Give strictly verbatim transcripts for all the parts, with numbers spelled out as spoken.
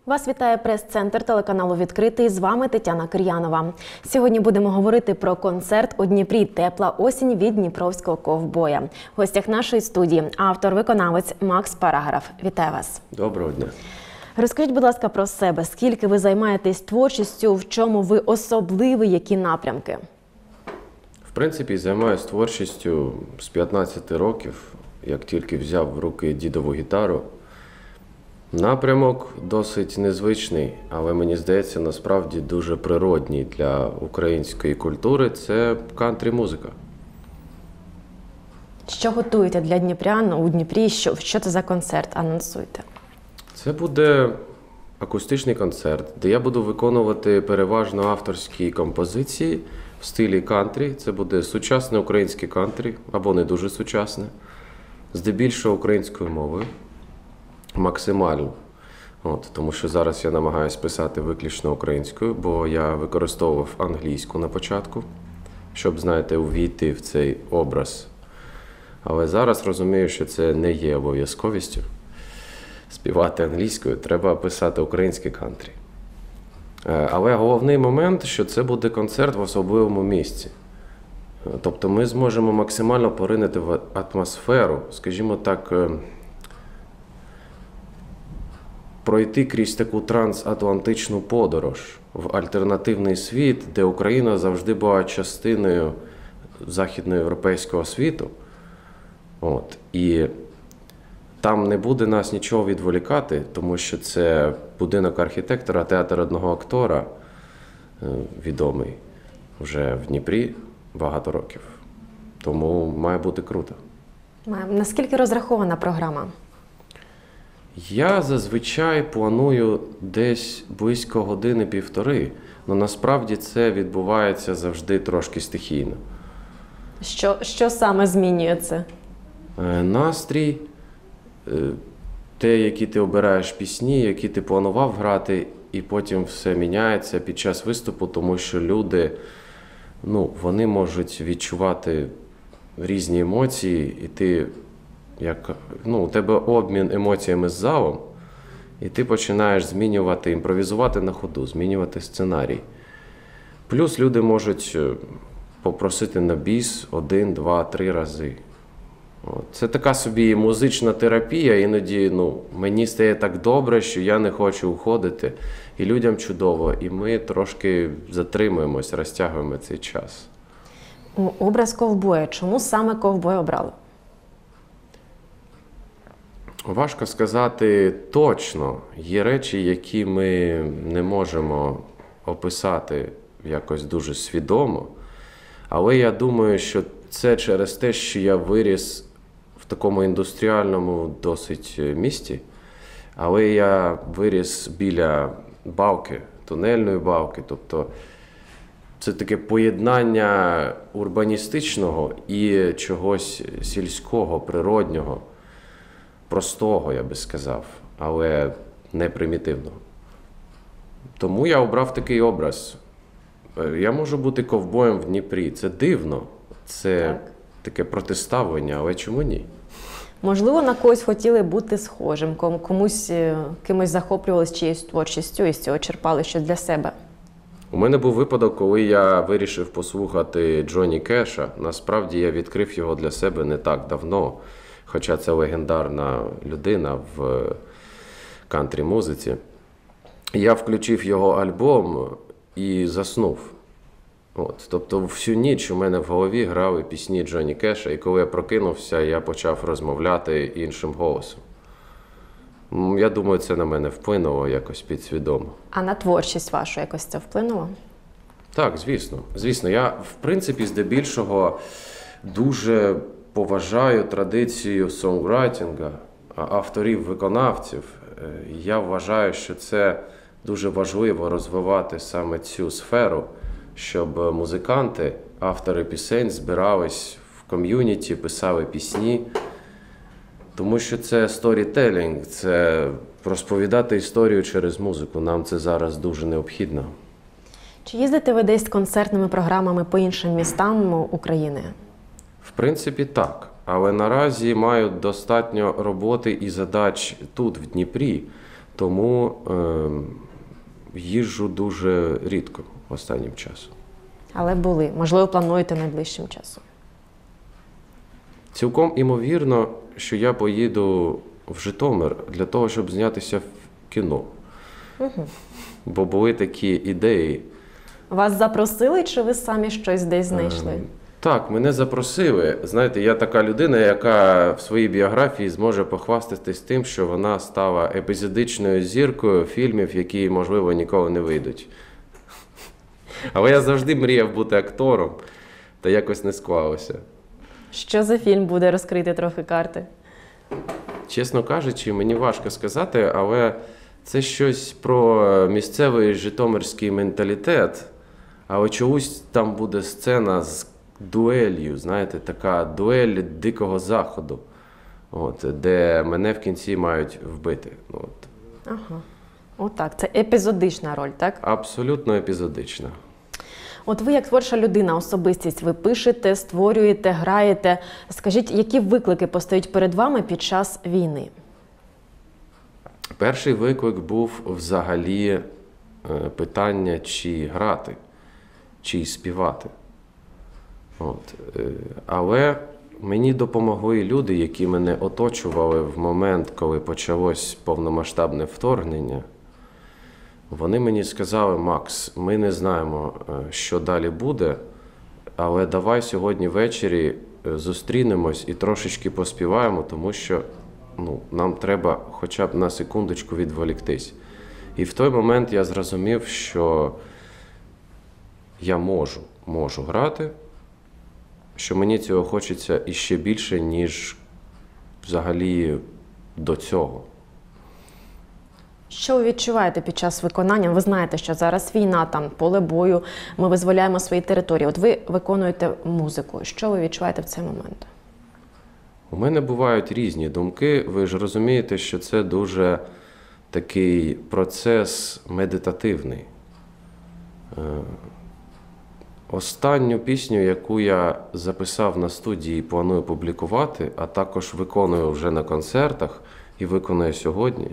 Вас вітає прес-центр телеканалу «Відкритий». З вами Тетяна Кир'янова. Сьогодні будемо говорити про концерт у Дніпрі «Тепла осінь» від Дніпровського ковбоя. В гостях нашої студії автор-виконавець Макс Параграф. Вітаю вас. Доброго дня. Розкажіть, будь ласка, про себе. Скільки ви займаєтесь творчістю, в чому ви особливі, які напрямки? В принципі, займаюся творчістю з п'ятнадцяти років, як тільки взяв в руки дідову гітару. Напрямок досить незвичний, але мені здається, насправді дуже природній для української культури – це кантрі-музика. Що готуєте для дніпрян у Дніпрі? Що, що це за концерт? Анонсуйте. Це буде акустичний концерт, де я буду виконувати переважно авторські композиції в стилі кантрі. Це буде сучасне українське кантрі, або не дуже сучасне, здебільшого українською мовою. Максимально. От, тому що зараз я намагаюся писати виключно українською, бо я використовував англійську на початку, щоб, знаєте, увійти в цей образ. Але зараз розумію, що це не є обов'язковістю. Співати англійською, треба писати українське кантрі. Але головний момент, що це буде концерт в особливому місці. Тобто ми зможемо максимально поринути в атмосферу, скажімо так, пройти крізь таку трансатлантичну подорож в альтернативний світ, де Україна завжди була частиною західноєвропейського світу. От. І там не буде нас нічого відволікати, тому що це будинок архітектора, театр одного актора, відомий вже в Дніпрі багато років. Тому має бути круто. Наскільки розрахована програма? Я зазвичай планую десь близько години-півтори, але насправді це відбувається завжди трошки стихійно. Що, що саме змінює це? Настрій, те, які ти обираєш пісні, які ти планував грати, і потім все міняється під час виступу, тому що люди, ну, вони можуть відчувати різні емоції, і ти, як, ну, у тебе обмін емоціями з залом, і ти починаєш змінювати, імпровізувати на ходу, змінювати сценарій. Плюс люди можуть попросити на біс один, два, три рази. От. Це така собі музична терапія, іноді, ну, мені стає так добре, що я не хочу уходити, і людям чудово, і ми трошки затримуємось, розтягуємо цей час. Образ ковбоя. Чому саме ковбоя обрали? Важко сказати точно. Є речі, які ми не можемо описати якось дуже свідомо. Але я думаю, що це через те, що я виріс в такому індустріальному досить місті. Але я виріс біля балки, тунельної балки. Тобто це таке поєднання урбаністичного і чогось сільського, природнього. Простого, я би сказав, але не примітивного. Тому я обрав такий образ. Я можу бути ковбоєм в Дніпрі. Це дивно, це так. Таке протиставлення, але чому ні? Можливо, на когось хотіли бути схожим, комусь, кимось захоплювалися чиєюсь творчістю і з цього черпали щось для себе. У мене був випадок, коли я вирішив послухати Джонні Кеша. Насправді я відкрив його для себе не так давно. Хоча це легендарна людина в кантрі-музиці. Я включив його альбом і заснув. От. Тобто всю ніч у мене в голові грали пісні Джонні Кеша, і коли я прокинувся, я почав розмовляти іншим голосом. Я думаю, це на мене вплинуло якось підсвідомо. А на творчість вашу якось це вплинуло? Так, звісно. Звісно, я, в принципі, здебільшого дуже поважаю традицію сонграйтінга, авторів-виконавців. Я вважаю, що це дуже важливо розвивати саме цю сферу, щоб музиканти, автори пісень збирались в ком'юніті, писали пісні. Тому що це сторітелінг, це розповідати історію через музику. Нам це зараз дуже необхідно. Чи їздите ви десь з концертними програмами по іншим містам України? В принципі, так. Але наразі маю достатньо роботи і задач тут, в Дніпрі. Тому е, їжджу дуже рідко останнім часом. Але були. Можливо, плануєте найближчим часом. Цілком імовірно, що я поїду в Житомир для того, щоб знятися в кіно. Угу. Бо були такі ідеї. Вас запросили, чи ви самі щось десь знайшли? Е, Так, мене запросили. Знаєте, я така людина, яка в своїй біографії зможе похвастатись тим, що вона стала епізодичною зіркою фільмів, які, можливо, ніколи не вийдуть. Але я завжди мріяв бути актором, та якось не склалося. Що за фільм буде, розкрити трохи карти? Чесно кажучи, мені важко сказати, але це щось про місцевий житомирський менталітет. Але чомусь там буде сцена з дуелью, знаєте, така дуель дикого заходу, от, де мене в кінці мають вбити. От. Ага. Отак, це епізодична роль, так? Абсолютно епізодична. От ви, як творча людина, особистість, ви пишете, створюєте, граєте. Скажіть, які виклики постають перед вами під час війни? Перший виклик був взагалі е, питання, чи грати, чи співати. От. е, Але мені допомогли люди, які мене оточували в момент, коли почалось повномасштабне вторгнення. Вони мені сказали: Макс, ми не знаємо, е, що далі буде, але давай сьогодні ввечері е, зустрінемось і трошечки поспіваємо, тому що ну, нам треба хоча б на секундочку відволіктись. І в той момент я зрозумів, що я можу, можу грати, що мені цього хочеться іще більше, ніж взагалі до цього. Що ви відчуваєте під час виконання? Ви знаєте, що зараз війна, там, поле бою, ми визволяємо свої території. От ви виконуєте музику. Що ви відчуваєте в цей момент? У мене бувають різні думки. Ви ж розумієте, що це дуже такий процес медитативний. Е, Останню пісню, яку я записав на студії і планую публікувати, а також виконую вже на концертах і виконую сьогодні,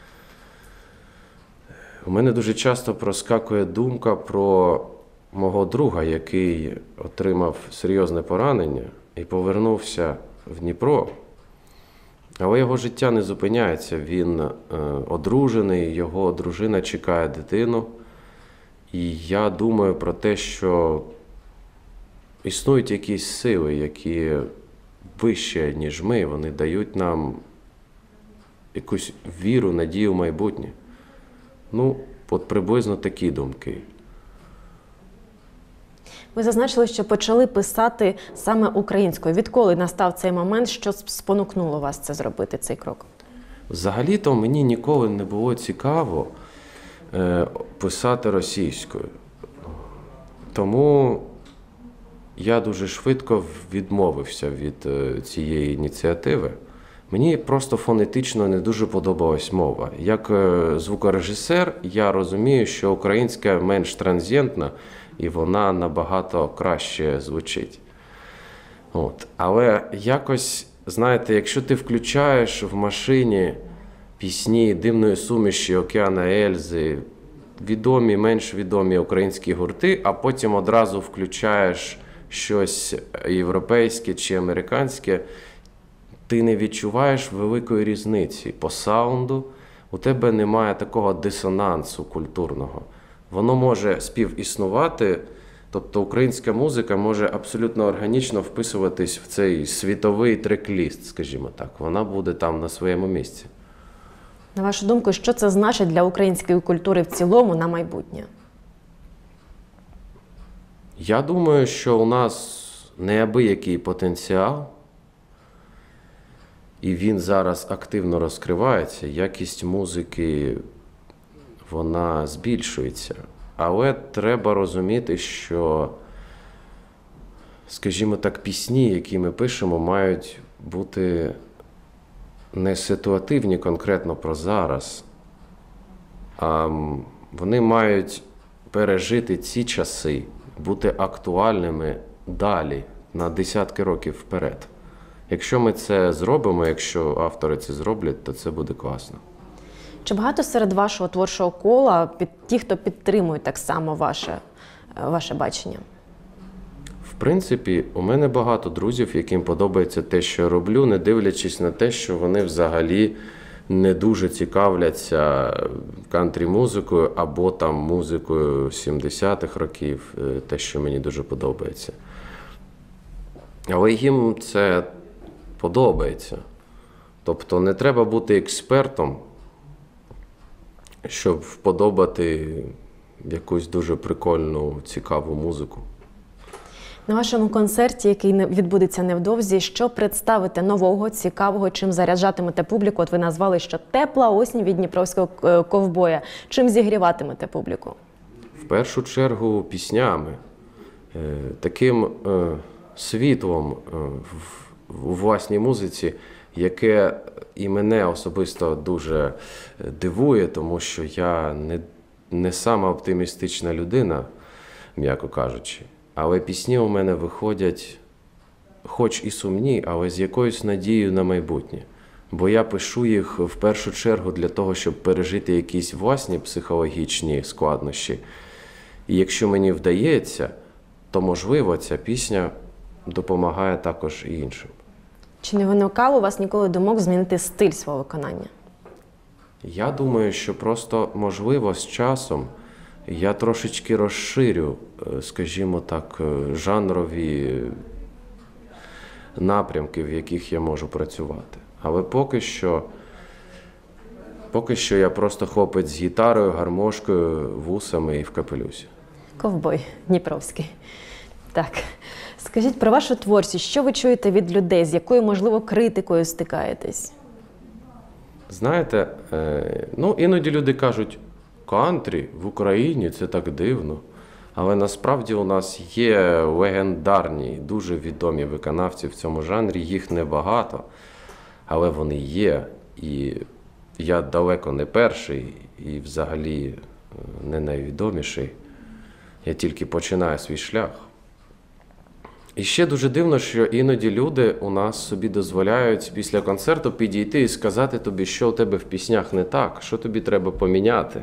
у мене дуже часто проскакує думка про мого друга, який отримав серйозне поранення і повернувся в Дніпро. Але його життя не зупиняється. Він е, одружений, його дружина чекає дитину. І я думаю про те, що існують якісь сили, які вище, ніж ми, вони дають нам якусь віру, надію в майбутнє. Ну, от приблизно такі думки. Ви зазначили, що почали писати саме українською. Відколи настав цей момент, що спонукнуло вас це зробити, цей крок? Взагалі-то мені ніколи не було цікаво е, писати російською. Тому я дуже швидко відмовився від е, цієї ініціативи. Мені просто фонетично не дуже подобалась мова. Як е, звукорежисер я розумію, що українська менш транзентна і вона набагато краще звучить. От. Але якось, знаєте, якщо ти включаєш в машині пісні димної суміші Океана Ельзи, відомі, менш відомі українські гурти, а потім одразу включаєш щось європейське чи американське, ти не відчуваєш великої різниці по саунду, у тебе немає такого дисонансу культурного. Воно може співіснувати, тобто українська музика може абсолютно органічно вписуватись в цей світовий трек-ліст, скажімо так. Вона буде там на своєму місці. На вашу думку, що це значить для української культури в цілому на майбутнє? Я думаю, що у нас неабиякий потенціал, і він зараз активно розкривається. Якість музики, вона збільшується. Але треба розуміти, що, скажімо так, пісні, які ми пишемо, мають бути не ситуативні конкретно про зараз, а вони мають пережити ці часи, бути актуальними далі, на десятки років вперед. Якщо ми це зробимо, якщо автори це зроблять, то це буде класно. Чи багато серед вашого творчого кола під ті, хто підтримують так само ваше, ваше бачення? В принципі, у мене багато друзів, яким подобається те, що я роблю, не дивлячись на те, що вони взагалі не дуже цікавляться кантрі-музикою або там музикою сімдесятих років, те, що мені дуже подобається. Але їм це подобається. Тобто не треба бути експертом, щоб вподобати якусь дуже прикольну, цікаву музику. На вашому концерті, який відбудеться невдовзі, що представите нового, цікавого, чим заряджатимете публіку? От ви назвали, що тепла осінь від Дніпровського ковбоя. Чим зігріватимете публіку? В першу чергу піснями, таким світлом у власній музиці, яке і мене особисто дуже дивує, тому що я не, не сама оптимістична людина, м'яко кажучи. Але пісні у мене виходять, хоч і сумні, але з якоюсь надією на майбутнє. Бо я пишу їх в першу чергу для того, щоб пережити якісь власні психологічні складнощі. І якщо мені вдається, то, можливо, ця пісня допомагає також і іншим. Чи не виникало у вас ніколи думок змінити стиль свого виконання? Я думаю, що просто, можливо, з часом я трошечки розширю, скажімо так, жанрові напрямки, в яких я можу працювати. Але поки що, поки що я просто хлопець з гітарою, гармошкою, вусами і в капелюсі. Ковбой Дніпровський. Так. Скажіть про вашу творчість. Що ви чуєте від людей? З якою, можливо, критикою стикаєтесь? Знаєте, ну, іноді люди кажуть, кантрі в Україні – це так дивно. Але насправді у нас є легендарні, дуже відомі виконавці в цьому жанрі. Їх небагато, але вони є. І я далеко не перший і взагалі не найвідоміший. Я тільки починаю свій шлях. І ще дуже дивно, що іноді люди у нас собі дозволяють після концерту підійти і сказати тобі, що у тебе в піснях не так, що тобі треба поміняти.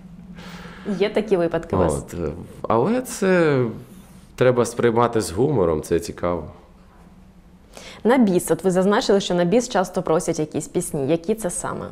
Є такі випадки у вас? От. Але це треба сприймати з гумором, це цікаво. На біс. От ви зазначили, що на біс часто просять якісь пісні. Які це саме?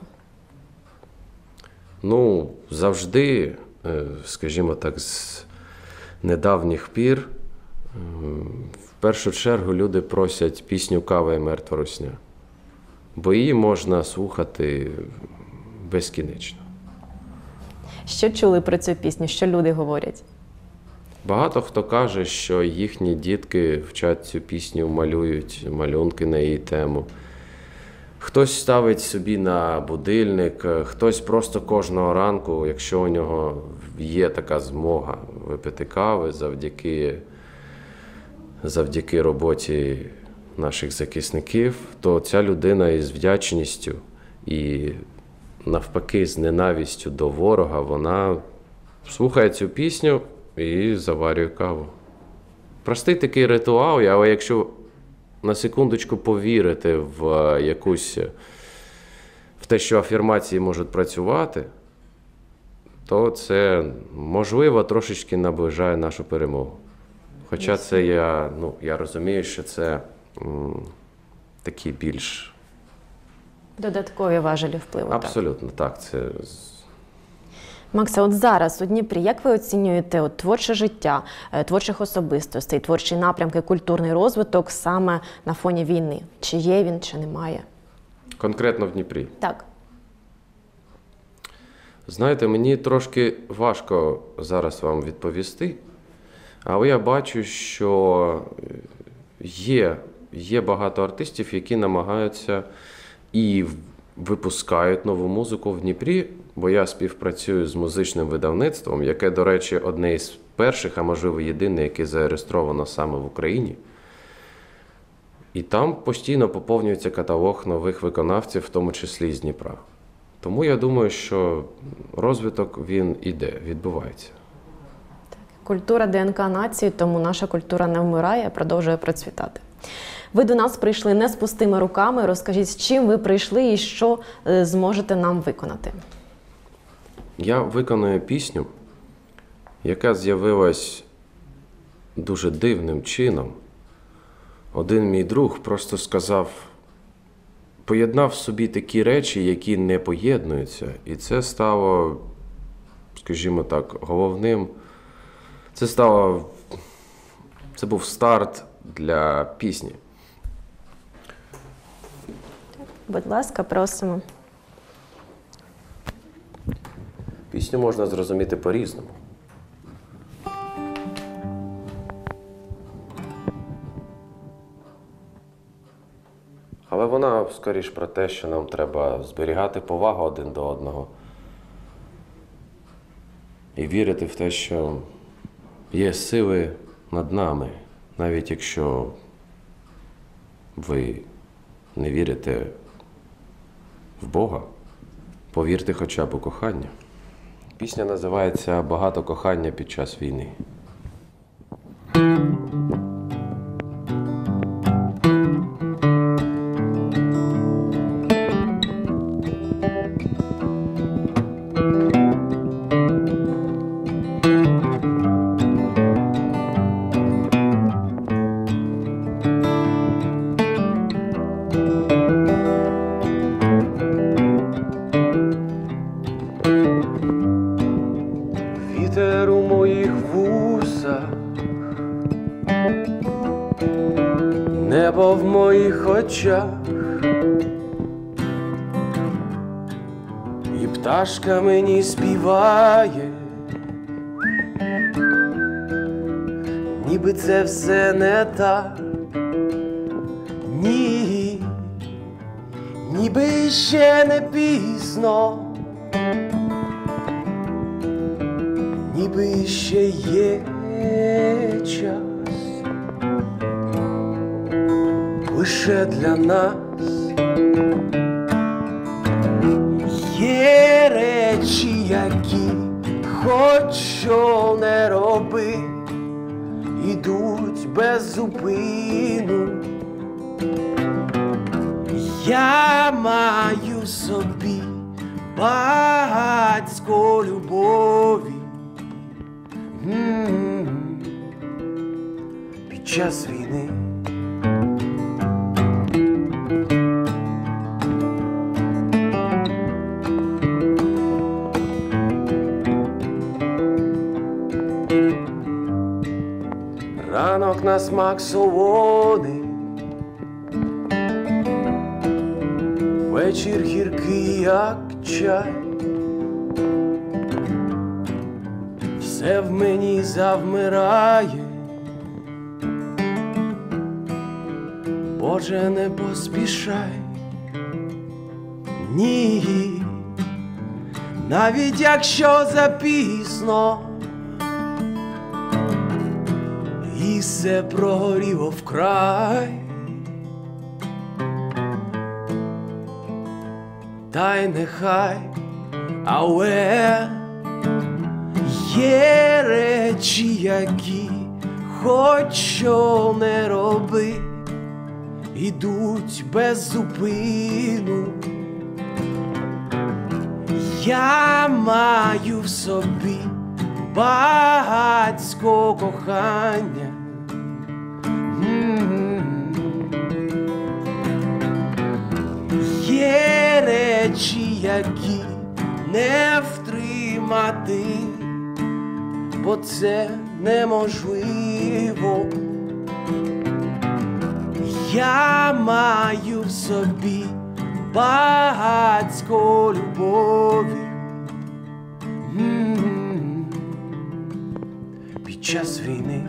Ну, завжди, скажімо так, з недавніх пір, в першу чергу люди просять пісню «Кава і мертва русня», бо її можна слухати безкінечно. Що чули про цю пісню? Що люди говорять? Багато хто каже, що їхні дітки вчать цю пісню, малюють малюнки на її тему. Хтось ставить собі на будильник, хтось просто кожного ранку, якщо у нього є така змога випити кави завдяки, завдяки роботі наших захисників, то ця людина із вдячністю і навпаки з ненавистю до ворога, вона слухає цю пісню і заварює каву. Простий такий ритуал, але якщо на секундочку повірити в якусь, в те, що афірмації можуть працювати, то це, можливо, трошечки наближає нашу перемогу. Хоча це я, ну, я розумію, що це м, такі більш... Додаткові важелі впливу. Абсолютно, так. так це... Макса, от зараз у Дніпрі, як ви оцінюєте от, творче життя, творчих особистостей, творчі напрямки, культурний розвиток саме на фоні війни? Чи є він, чи немає? Конкретно в Дніпрі? Так. Знаєте, мені трошки важко зараз вам відповісти, але я бачу, що є, є багато артистів, які намагаються і випускають нову музику в Дніпрі, бо я співпрацюю з музичним видавництвом, яке, до речі, одне із перших, а можливо єдине, яке зареєстровано саме в Україні. І там постійно поповнюється каталог нових виконавців, в тому числі з Дніпра. Тому я думаю, що розвиток, він іде, відбувається. Культура ДНК нації, тому наша культура не вмирає, а продовжує процвітати. Ви до нас прийшли не з пустими руками. Розкажіть, з чим ви прийшли і що зможете нам виконати? Я виконую пісню, яка з'явилась дуже дивним чином. Один мій друг просто сказав, поєднав в собі такі речі, які не поєднуються. І це стало, скажімо так, головним. Це стало, це був старт для пісні. Будь ласка, просимо. Пісню можна зрозуміти по-різному. Але вона, скоріш, про те, що нам треба зберігати повагу один до одного і вірити в те, що є сили над нами, навіть якщо ви не вірите в Бога, повірте хоча б у кохання. Пісня називається «Багато кохання під час війни». Вітер у моїх вусах, небо в моїх очах, і пташка мені співає, ніби це все не так, ні, ніби ще не пізно. Ніби ще є час лише для нас. Є речі, які хоч що не роби, ідуть без зупину. Я маю в собі багацько любові під час війни. Ранок на смак солоний, вечір гіркий, як чай. Все в мені завмирає, Боже, не поспішай, ні, навіть якщо запізно, і все прогоріло вкрай, та й нехай, але є речі, які хоч що не роби, ідуть без зупину. Я маю в собі багацько кохання. Є речі, які не втримати, бо це неможливо. Я маю в собі багацько любові під час війни.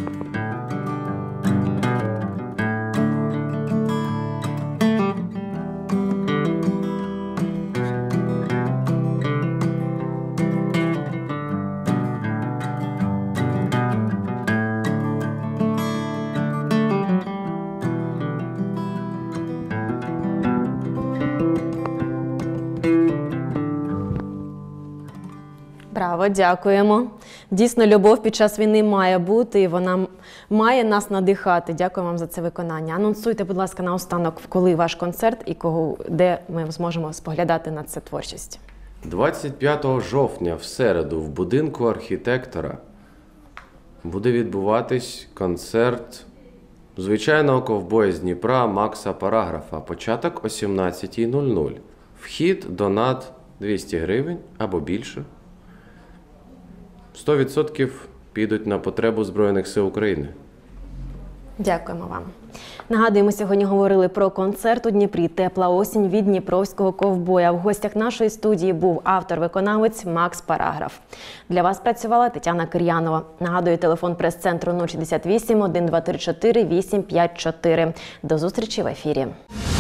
Браво, дякуємо. Дійсно, любов під час війни має бути, і вона має нас надихати. Дякую вам за це виконання. Анонсуйте, будь ласка, наостанок, коли ваш концерт і кого, де ми зможемо споглядати на цю творчість. двадцять п'ятого жовтня в середу в будинку архітектора буде відбуватись концерт звичайного ковбоя з Дніпра Макса Параграфа. Початок о сімнадцятій нуль нуль. Вхід, донат двісті гривень або більше. сто відсотків підуть на потребу Збройних сил України. Дякуємо вам. Нагадуємо, сьогодні говорили про концерт у Дніпрі «Тепла осінь» від дніпровського ковбоя. В гостях нашої студії був автор-виконавець Макс Параграф. Для вас працювала Тетяна Кир'янова. Нагадую, телефон прес-центру нуль шістдесят вісім, один два три чотири, вісім п'ять чотири. До зустрічі в ефірі.